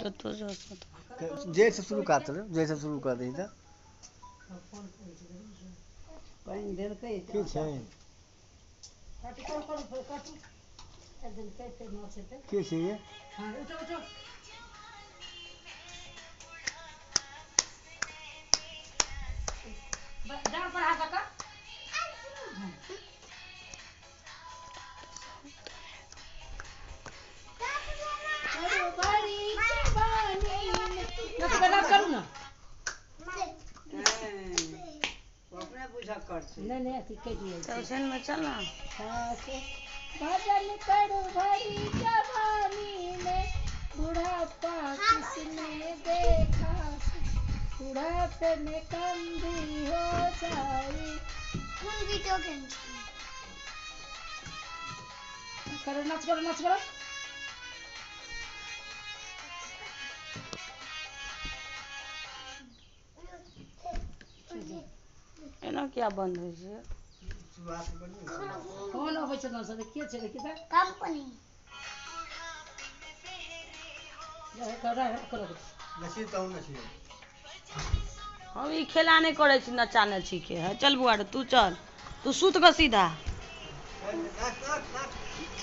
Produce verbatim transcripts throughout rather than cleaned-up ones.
तो तो जो जे से शुरू कर दे जे से शुरू कर दे त पानी देल के की छै काटू करू करू काटू एकदम के के न छै की छै ये हां उठो उठो डाल पर हाथ रख करू ना अपने बुझा कर नहीं नहीं अथी कह दिए टेंशन में चल ना भजन करू भरी जवानी में बुढ़ापा किसने देखा बुढ़ापे में कंधी हो जाए करो नाच करो नाच करो एना क्या बंद हो छै कौन होबै छै ना से के छै देखि त कंपनी ये करा करो नसी तो नसी हम ई खेला नहीं करे छी नचा नची के है चल बुआ रे तू चल तू सूत के सीधा नाच नाच नाच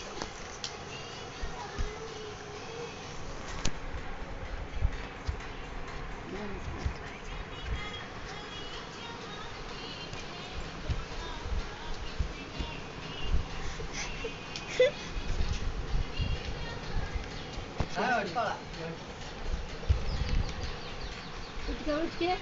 हां चला उठ के उठ के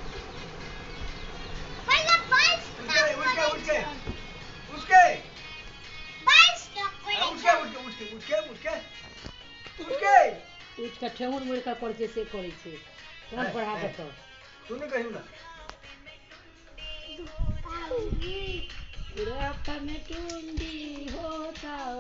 पहले बाइस उठ के उठ के उठ के बाइस का उठ के उठ के उठ के उठ के उठ के उठ के उठ के ठेहुन मुड़ के कर छै से करे छै कान पर हाथ रख तू नहीं कहियो ना बुढ़ापा में टुंडी होता